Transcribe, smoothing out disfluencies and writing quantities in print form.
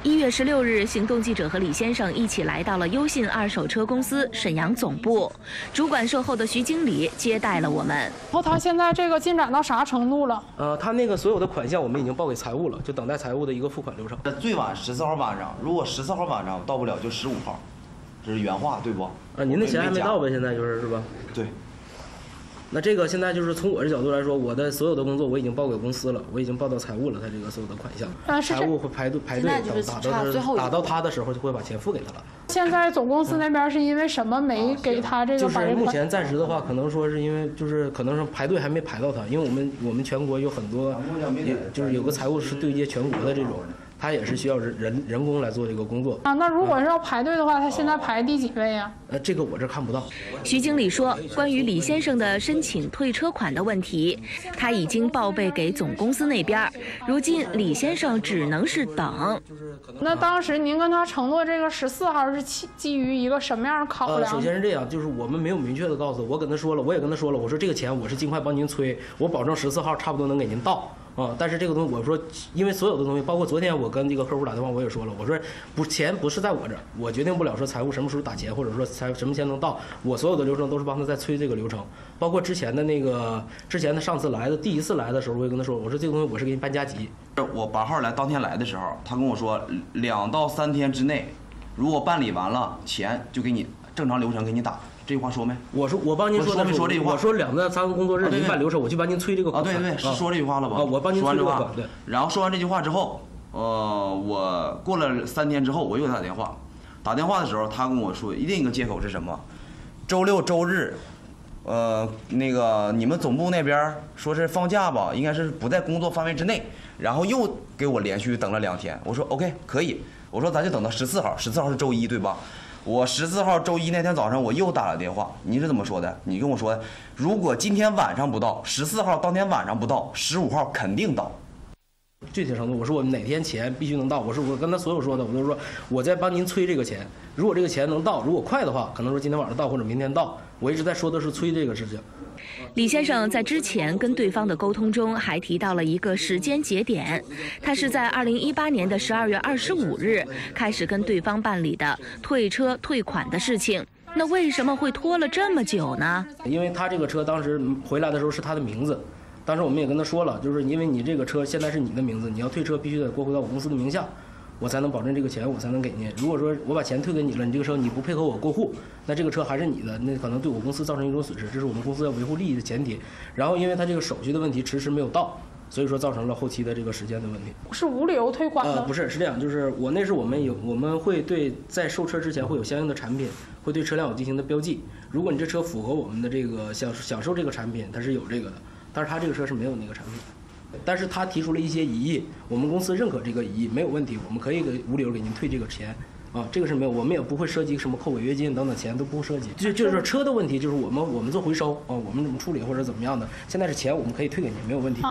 1月16日，行动记者和李先生一起来到了优信二手车公司沈阳总部，主管售后的徐经理接待了我们。 然后他现在这个进展到啥程度了？ 他那个所有的款项我们已经报给财务了，就等待财务的一个付款流程。 最晚14号晚上，如果14号晚上到不了，就15号，这是原话，对不？ 您的钱还没到呗？现在是吧？ 对。 那这个现在就是从我这角度来说，我的所有的工作我已经报给公司了，我已经报到财务了，他这个所有的款项，财务会排队打到他的时候就会把钱付给他了。 现在总公司那边是因为什么没给他这个？ 就是目前暂时的话，可能说是因为可能是排队还没排到他，因为我们全国有很多，就是有个财务是对接全国的这种。他也是需要人工来做这个工作啊。那如果是要排队的话，他现在排第几位啊？ 这个我这看不到。 徐经理说，关于李先生的申请退车款的问题，他已经报备给总公司那边，如今李先生只能是等。 那当时您跟他承诺这个14号是基于一个什么样的考量？ 首先是这样，就是我们没有明确的告诉我跟他说了，我也跟他说了，我说这个钱我是尽快帮您催，我保证14号差不多能给您到。但是这个东西我说，因为所有的东西，包括昨天我跟这个客户打电话，我也说了，我说钱不是在我这儿，我决定不了说财务什么时候打钱，或者说什么钱能到，我所有的流程都是帮他在催这个流程，包括之前的上次来的第一次来的时候，我也跟他说，我说这个东西我是给你办加急。 我8号来当天来的时候，他跟我说2到3天之内，如果办理完了，钱就给你正常流程给你打。这句话说没？ 我帮您说的， 说这句话。 我说2到3个工作日您办流程，我去帮您催这个款。 对，是说这句话了吧？ 我帮您催这个款。对。 然后说完这句话之后，我过了3天之后，我又给他打电话。打电话的时候，他跟我说，另一个借口是什么？周六周日，那个你们总部那边说是放假吧，应该是不在工作范围之内。然后又给我连续等了2天。我说 OK 可以，我说咱就等到14号，14号是周一对吧？我14号周一那天早上我又打了电话，你是怎么说的？你跟我说，如果今天晚上不到，14号当天晚上不到，15号肯定到。 具体程度，我说我哪天钱必须能到，我跟他所有说的，我都说我在帮您催这个钱，如果这个钱能到，如果快的话，可能说今天晚上到或者明天到，我一直在说的是催这个事情。 李先生在之前跟对方的沟通中还提到了一个时间节点，他是在2018年的12月25日开始跟对方办理的退车退款的事情。那为什么会拖了这么久呢？ 因为他这个车当时回来的时候是他的名字，当时我们也跟他说了，就是因为你这个车现在是你的名字，你要退车必须得过户到我公司的名下，我才能保证这个钱我才能给您。如果说我把钱退给你了，你这个车你不配合我过户，那这个车还是你的，那可能对我公司造成一种损失，这是我们公司要维护利益的前提。然后因为他这个手续的问题迟迟没有到，所以说造成了后期的这个时间的问题。 是无理由退款的？ 不是，是这样，就是我们会对在售车之前会有相应的产品，会对车辆有进行的标记。如果你这车符合我们的这个享受这个产品，它是有这个的，但是他这个车是没有那个产品的。但是他提出了一些疑义，我们公司认可这个疑义没有问题，我们可以无理由给您退这个钱。这个是没有，我们也不会涉及什么扣违约金等等钱都不涉及。就是车的问题，就是我们做回收我们怎么处理或者怎么样的，现在是钱我们可以退给您，没有问题。